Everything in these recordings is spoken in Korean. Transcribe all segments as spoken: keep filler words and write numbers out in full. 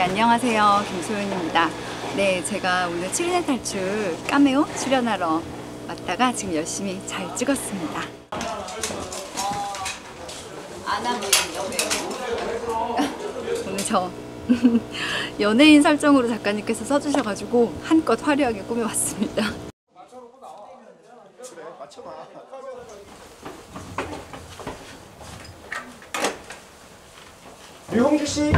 안녕하세요. 김소연입니다. 네, 제가 오늘 칠 인의 탈출 카메오 출연하러 왔다가 지금 열심히 잘 찍었습니다. 오늘 저 연예인 설정으로 작가님께서 써주셔가지고 한껏 화려하게 꾸며왔습니다. 류홍주 씨.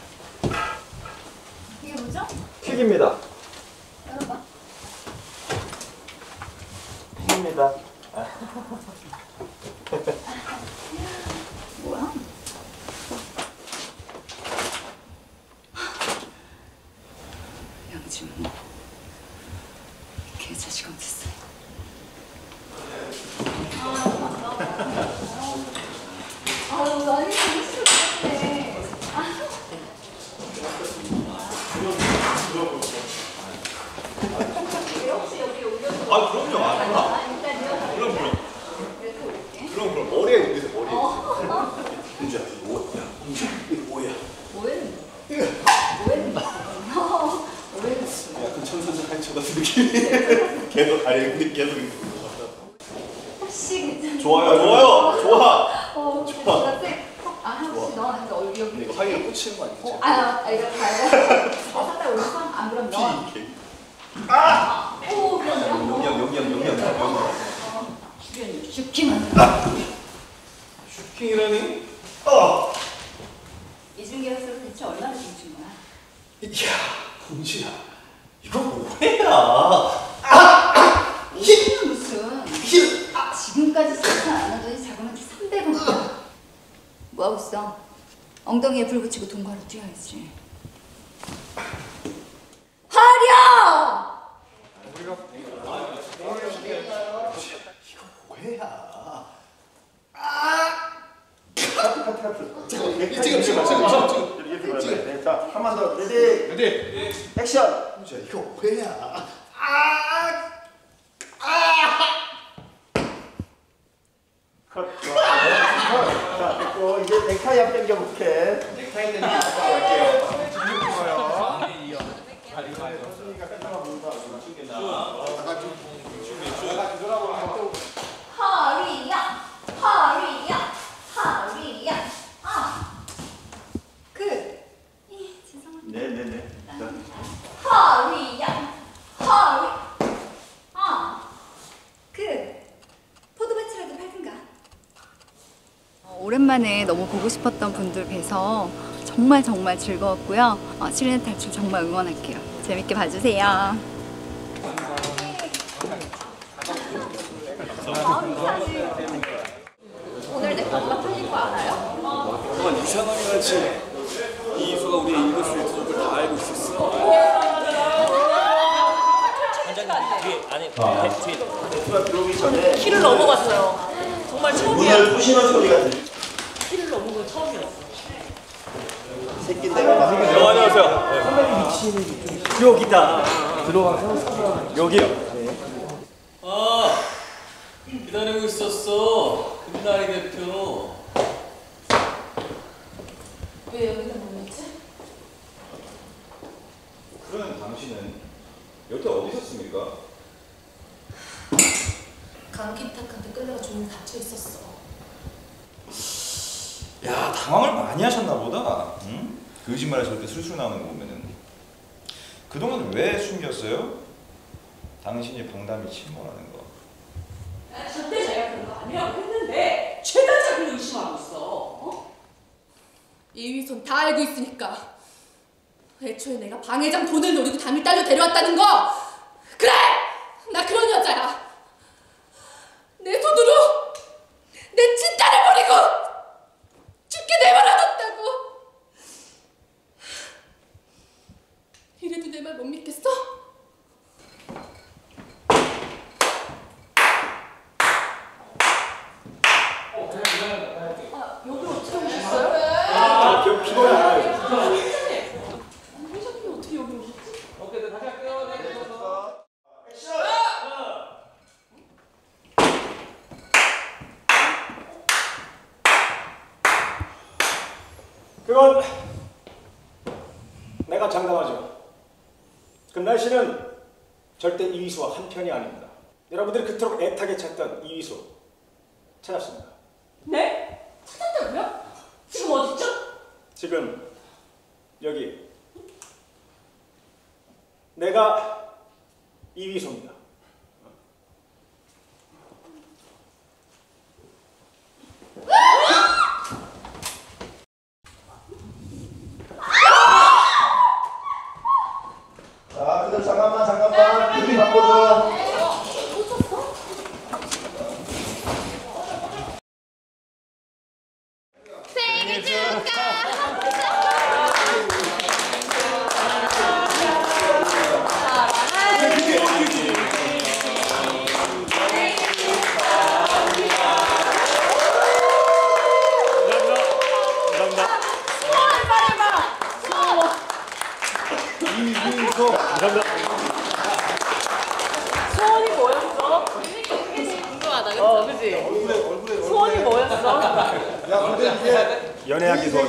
이게 뭐죠? 퀵입니다. 열어봐. 퀵입니다. 뭐야? 양지모. 개자식 어딨어? 아유, 아니, 재밌을 것 같아. 아 그럼요. 아, 그럼 그럼. 그럼 그럼 머리에 올리세요. 머리에. 홍주야 이거 뭐야? 홍주야 이거 뭐야? 뭐했는데? 뭐했는데? 뭐했는데? 약간 천선생 한초 같은 느낌이. 계속 가리고 계속 있는 것 같다. 혹시 괜찮아? 좋아요 좋아요 좋아. 어, 좋아. 아, 혹시 너 한테 얼굴 여기. 이거 하기로 꽂히는 거 아니지? 어, 아, 아, 이거 잘. 어, 살짝 올렸어? 안 그럼 너. 아! 오, 그럼 너. 용량 용량 용량 용량. 슈킹, 슈킹. 슈킹이라니? 어. 이준기 선수 대체 얼마나 춤춘 거야? 이야, 홍주야, 이거 뭐야? 아! 이게 무슨? 힐! 지금까지 세차 안 하더니 자그마치 삼백 원이야. 뭐 하고 있어? 엉덩이에 불 붙이고 동가로 뛰어야지. 하려! 우리가 이거 뭐야? 아! 카트 카트 카트. 지금 지금 지금 지금 지금. 자, 한 번 더. 레디. 레디. 액션. 홍주야, 이거 뭐야? 아! 아! 컷. 자, 됐고 이제 넥타이 한번 당겨볼게. 넥타이 당기고 갈게요. 허리야, 허리야, 허리야. 아, 그, 이 죄송합니다. 네네네. 허리야, 허리. 아, 그 포도밭이라도 팔든가. 어, 오랜만에 너무 보고 싶었던 분들 뵈서 정말 정말 즐거웠고요. 어, 칠 인의 탈출 정말 응원할게요. 재밌게 봐주세요. 오늘 내 방방 틀린 거 알아요? 정말 유샤나이 같이 이수가 우리의 읽을 수 있는 걸 다 알고 있었어. 원장님 뒤에 아니 뒤에 수가 들어오기 전에 키를 넘어갔어요. 정말 처음이야. 문을 부시는 소리가 들려. 키를 넘은 건 처음이었어. 새끼 내가 막. 네, 안녕하세요. 여기다. 들어와서 여기요. 아 기다리고 있었어. 금나리 대표. 왜 여기다 모였지? 그러면 당신은 여태 어디 있었습니까? 강기탁한테 끌려가 종일 닫혀 있었어. 야, 당황을 많이 하셨나 보다. 응? 거짓말에 저렇게 술술 나오는 거 보면은. 그동안 왜 숨겼어요? 당신이 방담이 침몰하는 거. 아, 절대 자기가 그런 거 아니라고 했는데 최단 자기를 의심하고 있어. 어? 이위선 다 알고 있으니까. 애초에 내가 방 회장 돈을 노리고 담임 딸로 데려왔다는 거. 그래! 나 그런 여자야. 내 손으로 내 친딸을 버리고 죽게 내버려뒀다고. 이래도 내 말 못 믿겠어? 아, 여기 어떻게 오셨어요? 아, 저 피곤해. 회장님이 어떻게 여기 오셨지? 오케이, 다시 할게요. 네. 그건 내가 내가 장담하죠. 금날 씨는 절대 이위수와 한편이 아닙니다. 여러분들이 그토록 애타게 찾던 이위수 찾았습니다. 네? 찾았다고요? 지금 어딨죠? 지금 여기 내가 이위수입니다. 자, 그들 잠깐만, 잠깐만. 우리 바꿔줘. 소원이 뭐였어? 궁금하다, 어, 그치? 얼굴에, 얼굴에. 소원이 뭐였어? 야, 근데 이게. 연애하기 소원.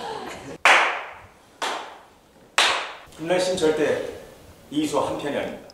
금날 씨는 절대 이위수와 한편이 아닙니다.